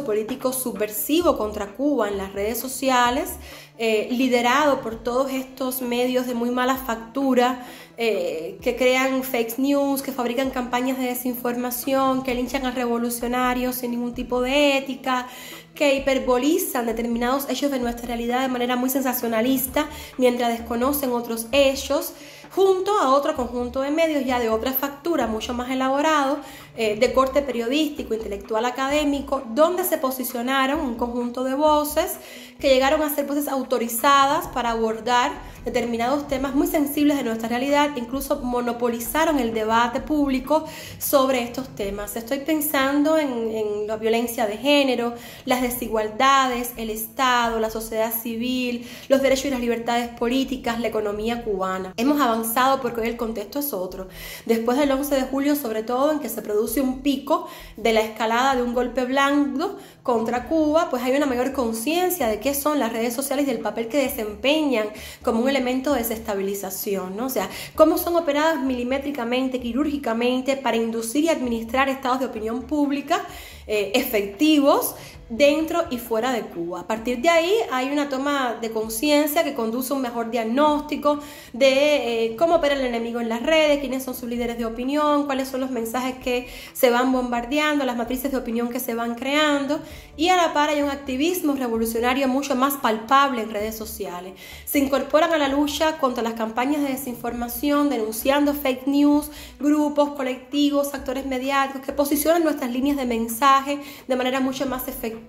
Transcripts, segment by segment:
político subversivo contra Cuba en las redes sociales, liderado por todos estos medios de muy mala factura, que crean fake news, que fabrican campañas de desinformación, que linchan a revolucionarios sin ningún tipo de ética, que hiperbolizan determinados hechos de nuestra realidad de manera muy sensacionalista, mientras desconocen otros hechos, junto a otro conjunto de medios ya de otra factura, mucho más elaborado, de corte periodístico, intelectual, académico, donde se posicionaron un conjunto de voces que llegaron a ser voces autorizadas para abordar determinados temas muy sensibles de nuestra realidad, incluso monopolizaron el debate público sobre estos temas. Estoy pensando en la violencia de género, las desigualdades, el Estado, la sociedad civil, los derechos y las libertades políticas, la economía cubana. Hemos avanzado porque hoy el contexto es otro. Después del 11 de julio, sobre todo, en que se produce un pico de la escalada de un golpe blando contra Cuba, pues hay una mayor conciencia de qué son las redes sociales y del papel que desempeñan como un elemento de desestabilización, ¿no? O sea, cómo son operadas milimétricamente, quirúrgicamente, para inducir y administrar estados de opinión pública efectivos dentro y fuera de Cuba. A partir de ahí hay una toma de conciencia que conduce a un mejor diagnóstico de cómo opera el enemigo en las redes, quiénes son sus líderes de opinión, cuáles son los mensajes que se van bombardeando, las matrices de opinión que se van creando, y a la par hay un activismo revolucionario mucho más palpable en redes sociales. Se incorporan a la lucha contra las campañas de desinformación, denunciando fake news, grupos, colectivos, actores mediáticos que posicionan nuestras líneas de mensaje de manera mucho más efectiva,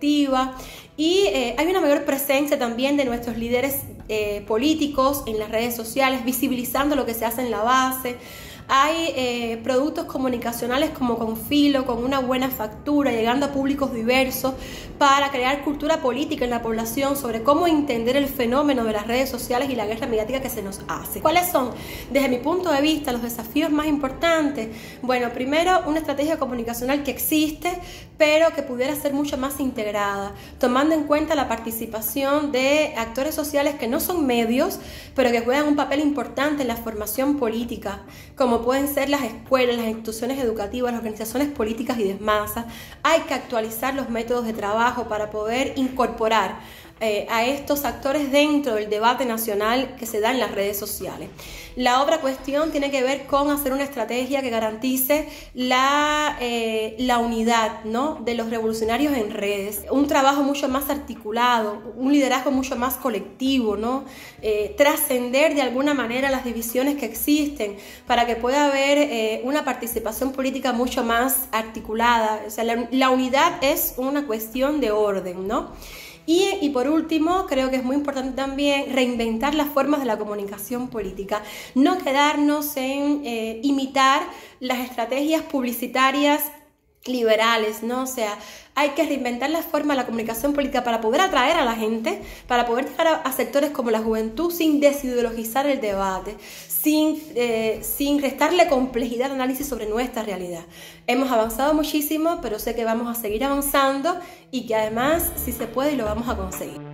y hay una mayor presencia también de nuestros líderes políticos en las redes sociales, visibilizando lo que se hace en la base. Hay productos comunicacionales como con filo, con una buena factura, llegando a públicos diversos para crear cultura política en la población sobre cómo entender el fenómeno de las redes sociales y la guerra mediática que se nos hace. ¿Cuáles son, desde mi punto de vista, los desafíos más importantes? Bueno, primero, una estrategia comunicacional que existe, pero que pudiera ser mucho más integrada, tomando en cuenta la participación de actores sociales que no son medios, pero que juegan un papel importante en la formación política, como pueden ser las escuelas, las instituciones educativas, las organizaciones políticas y de masas. Hay que actualizar los métodos de trabajo para poder incorporar a estos actores dentro del debate nacional que se da en las redes sociales. La otra cuestión tiene que ver con hacer una estrategia que garantice la unidad, ¿no?, de los revolucionarios en redes, un trabajo mucho más articulado, un liderazgo mucho más colectivo, ¿no?, trascender de alguna manera las divisiones que existen para que pueda haber una participación política mucho más articulada. O sea, la unidad es una cuestión de orden, ¿no? Y por último, creo que es muy importante también reinventar las formas de la comunicación política, no quedarnos en imitar las estrategias publicitarias liberales, ¿no? O sea, hay que reinventar la forma de la comunicación política para poder atraer a la gente, para poder llegar a sectores como la juventud sin desideologizar el debate, sin restarle complejidad de análisis sobre nuestra realidad. Hemos avanzado muchísimo, pero sé que vamos a seguir avanzando y que además, si se puede, lo vamos a conseguir.